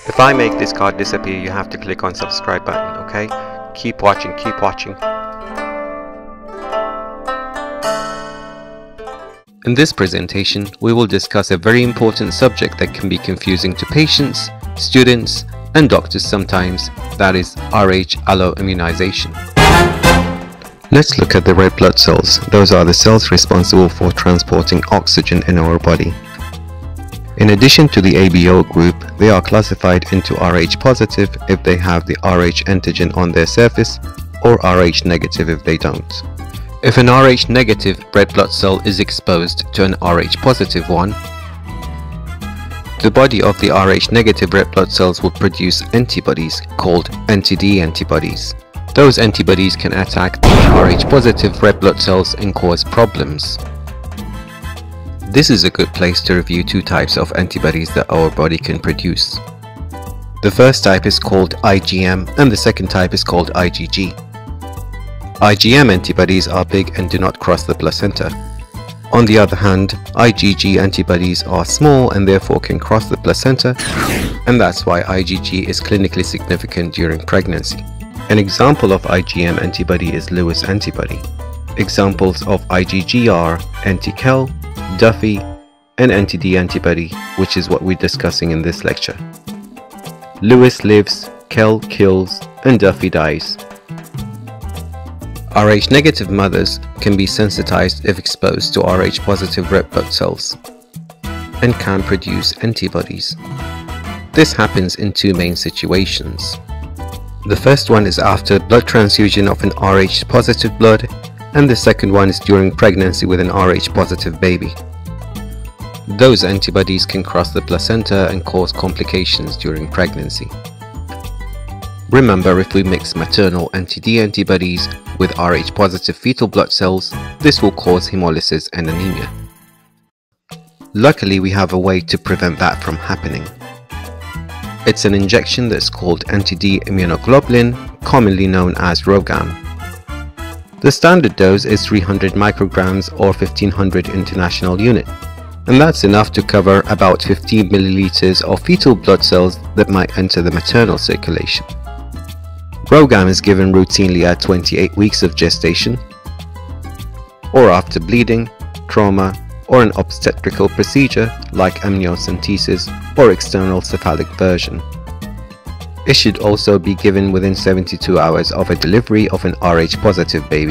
If I make this card disappear, you have to click on subscribe button, okay? Keep watching, keep watching. In this presentation, we will discuss a very important subject that can be confusing to patients, students, and doctors sometimes, that is Rh Alloimmunization. Let's look at the red blood cells. Those are the cells responsible for transporting oxygen in our body. In addition to the ABO group, they are classified into Rh positive if they have the Rh antigen on their surface, or Rh negative if they don't. If an Rh negative red blood cell is exposed to an Rh positive one, the body of the Rh negative red blood cells will produce antibodies called anti-D antibodies. Those antibodies can attack the Rh positive red blood cells and cause problems. This is a good place to review two types of antibodies that our body can produce. The first type is called IgM and the second type is called IgG. IgM antibodies are big and do not cross the placenta. On the other hand, IgG antibodies are small and therefore can cross the placenta, and that's why IgG is clinically significant during pregnancy. An example of IgM antibody is Lewis antibody. Examples of IgG are anti-Kel, Duffy, and anti-D antibody, which is what we're discussing in this lecture. Lewis lives, Kel kills, and Duffy dies. Rh negative mothers can be sensitized if exposed to Rh positive red blood cells and can produce antibodies. This happens in two main situations. The first one is after blood transfusion of an Rh positive blood, and the second one is during pregnancy with an Rh positive baby. Those antibodies can cross the placenta and cause complications during pregnancy. Remember, if we mix maternal anti-D antibodies with Rh positive fetal blood cells, this will cause hemolysis and anemia. Luckily, we have a way to prevent that from happening. It's an injection that's called anti-D immunoglobulin, commonly known as RhoGAM. The standard dose is 300 micrograms or 1500 international unit, and that's enough to cover about 15 milliliters of fetal blood cells that might enter the maternal circulation. RhoGAM is given routinely at 28 weeks of gestation, or after bleeding, trauma, or an obstetrical procedure like amniocentesis or external cephalic version. It should also be given within 72 hours of a delivery of an Rh positive baby.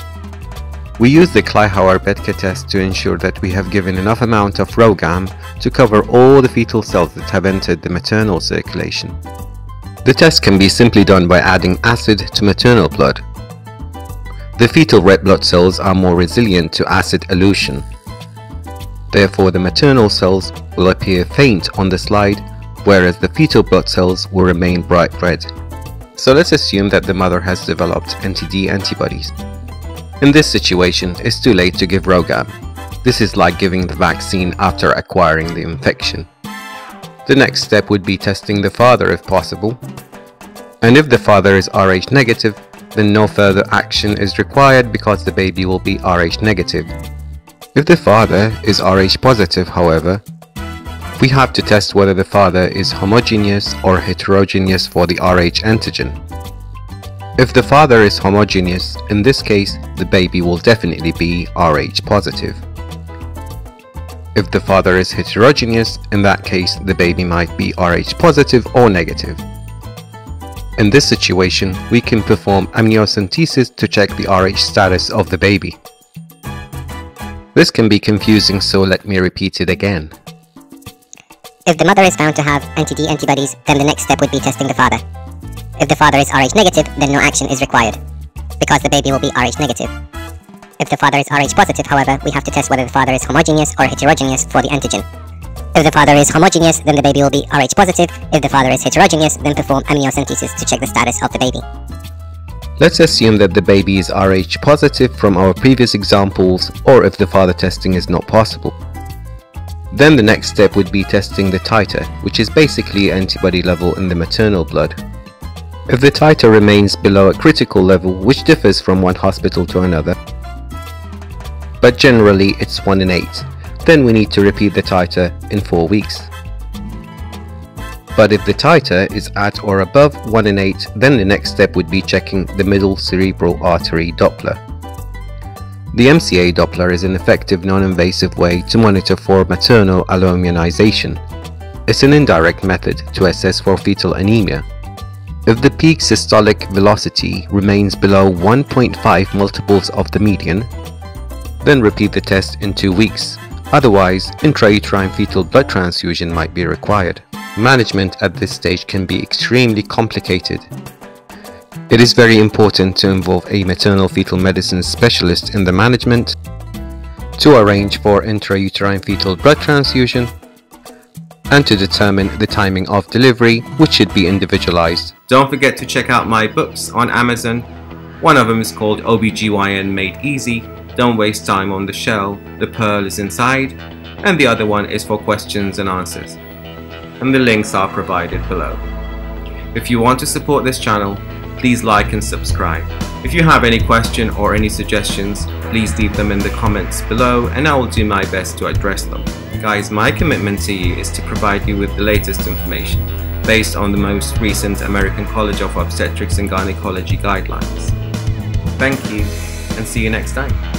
We use the Kleihauer-Betke test to ensure that we have given enough amount of RhoGAM to cover all the fetal cells that have entered the maternal circulation. The test can be simply done by adding acid to maternal blood. The fetal red blood cells are more resilient to acid elution. Therefore, the maternal cells will appear faint on the slide, whereas the fetal blood cells will remain bright red. So let's assume that the mother has developed anti-D antibodies. In this situation, it's too late to give RhoGAM. This is like giving the vaccine after acquiring the infection. The next step would be testing the father if possible. And if the father is Rh negative, then no further action is required because the baby will be Rh negative. If the father is Rh positive, however, we have to test whether the father is homogeneous or heterogeneous for the Rh antigen. If the father is homogeneous, in this case, the baby will definitely be Rh positive. If the father is heterogeneous, in that case, the baby might be Rh positive or negative. In this situation, we can perform amniocentesis to check the Rh status of the baby. This can be confusing, so let me repeat it again. If the mother is found to have anti-D antibodies, then the next step would be testing the father. If the father is Rh negative, then no action is required, because the baby will be Rh negative. If the father is Rh positive, however, we have to test whether the father is homogeneous or heterogeneous for the antigen. If the father is homogeneous, then the baby will be Rh positive. If the father is heterogeneous, then perform amniocentesis to check the status of the baby. Let's assume that the baby is Rh positive from our previous examples, or if the father testing is not possible. Then the next step would be testing the titer, which is basically antibody level in the maternal blood. If the titer remains below a critical level, which differs from one hospital to another, but generally it's 1 in 8, then we need to repeat the titer in 4 weeks. But if the titer is at or above 1 in 8, then the next step would be checking the middle cerebral artery Doppler. The MCA Doppler is an effective non-invasive way to monitor for maternal alloimmunization. It's an indirect method to assess for fetal anemia. If the peak systolic velocity remains below 1.5 multiples of the median, then repeat the test in 2 weeks. Otherwise, intrauterine fetal blood transfusion might be required. Management at this stage can be extremely complicated. It is very important to involve a maternal fetal medicine specialist in the management, to arrange for intrauterine fetal blood transfusion, and to determine the timing of delivery, which should be individualized. Don't forget to check out my books on Amazon. One of them is called OBGYN Made Easy. Don't waste time on the shell, the pearl is inside, and the other one is for questions and answers. And the links are provided below. If you want to support this channel, please like and subscribe. If you have any question or any suggestions, please leave them in the comments below and I will do my best to address them. Guys, my commitment to you is to provide you with the latest information based on the most recent American College of Obstetrics and Gynecology guidelines. Thank you and see you next time.